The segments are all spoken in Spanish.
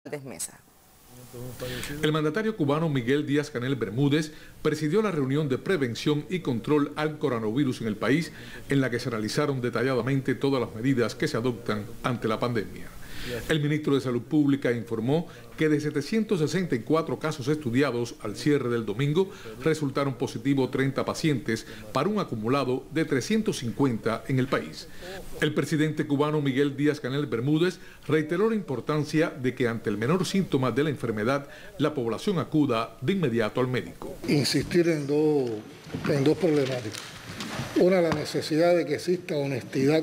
Mesa. El mandatario cubano Miguel Díaz-Canel Bermúdez presidió la reunión de prevención y control al coronavirus en el país, en la que se analizaron detalladamente todas las medidas que se adoptan ante la pandemia. El ministro de Salud Pública informó que de 764 casos estudiados al cierre del domingo, resultaron positivos 30 pacientes para un acumulado de 350 en el país. El presidente cubano Miguel Díaz-Canel Bermúdez reiteró la importancia de que ante el menor síntoma de la enfermedad, la población acuda de inmediato al médico. Insistir en dos problemáticas. Una, la necesidad de que exista honestidad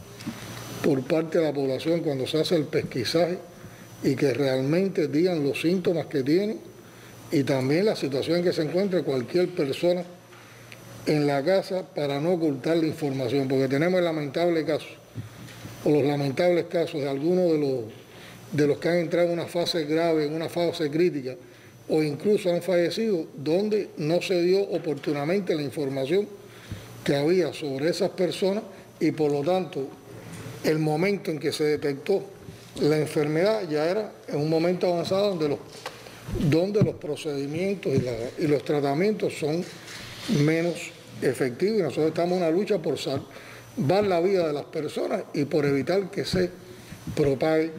por parte de la población cuando se hace el pesquisaje y que realmente digan los síntomas que tienen y también la situación en que se encuentre cualquier persona en la casa para no ocultar la información, porque tenemos el lamentable caso o los lamentables casos de algunos de los que han entrado en una fase grave, en una fase crítica o incluso han fallecido, donde no se dio oportunamente la información que había sobre esas personas y por lo tanto el momento en que se detectó la enfermedad ya era en un momento avanzado donde los procedimientos y los tratamientos son menos efectivos y nosotros estamos en una lucha por salvar la vida de las personas y por evitar que se propague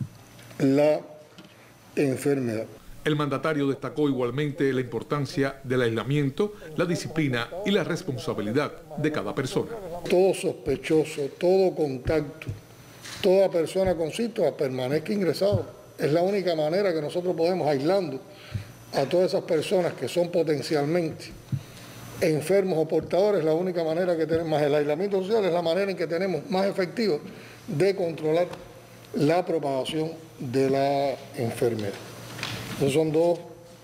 la enfermedad. El mandatario destacó igualmente la importancia del aislamiento, la disciplina y la responsabilidad de cada persona. Todo sospechoso, todo contacto, toda persona con síntomas permanezca ingresado. Es la única manera que nosotros podemos, aislando a todas esas personas que son potencialmente enfermos o portadores, la única manera que tenemos, más el aislamiento social, es la manera en que tenemos más efectivo de controlar la propagación de la enfermedad. Esos son dos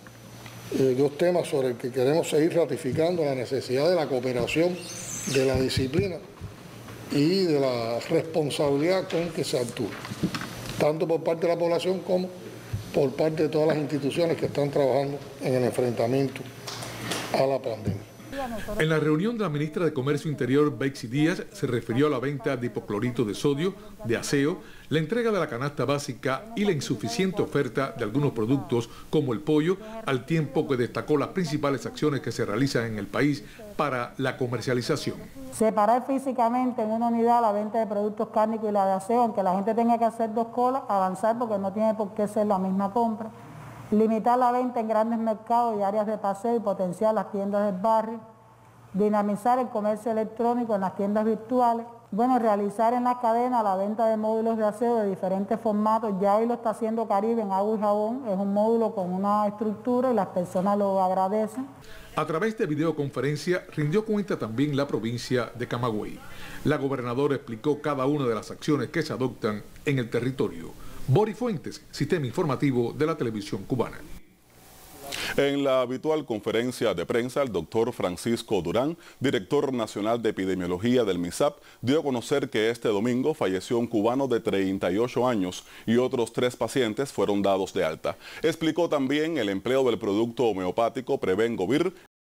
temas sobre los que queremos seguir ratificando la necesidad de la cooperación, de la disciplina y de la responsabilidad con que se actúa, tanto por parte de la población como por parte de todas las instituciones que están trabajando en el enfrentamiento a la pandemia. En la reunión de la ministra de Comercio Interior, Betsy Díaz, se refirió a la venta de hipoclorito de sodio, de aseo, la entrega de la canasta básica y la insuficiente oferta de algunos productos como el pollo, al tiempo que destacó las principales acciones que se realizan en el país para la comercialización. Separar físicamente en una unidad la venta de productos cárnicos y la de aseo, aunque la gente tenga que hacer dos colas, avanzar porque no tiene por qué ser la misma compra. Limitar la venta en grandes mercados y áreas de paseo y potenciar las tiendas del barrio. Dinamizar el comercio electrónico en las tiendas virtuales. Bueno, realizar en la cadena la venta de módulos de aseo de diferentes formatos. Ya hoy lo está haciendo Caribe en agua y jabón. Es un módulo con una estructura y las personas lo agradecen. A través de videoconferencia rindió cuenta también la provincia de Camagüey. La gobernadora explicó cada una de las acciones que se adoptan en el territorio. Boris Fuentes, Sistema Informativo de la Televisión Cubana. En la habitual conferencia de prensa, el doctor Francisco Durán, director nacional de epidemiología del MISAP, dio a conocer que este domingo falleció un cubano de 38 años y otros 3 pacientes fueron dados de alta. Explicó también el empleo del producto homeopático Prevengovir